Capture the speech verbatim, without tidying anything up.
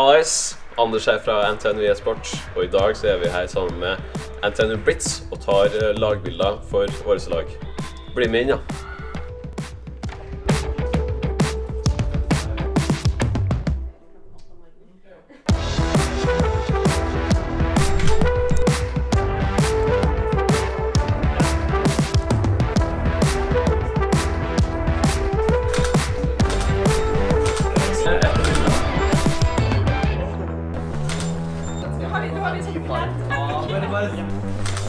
Hallais, Anders her fra N T N U e-sport, og i dag så er vi her sammen med N T N U Blitz og tar lagbilder for årets lag. Bli med inn, ja! Har vi, har vi sånn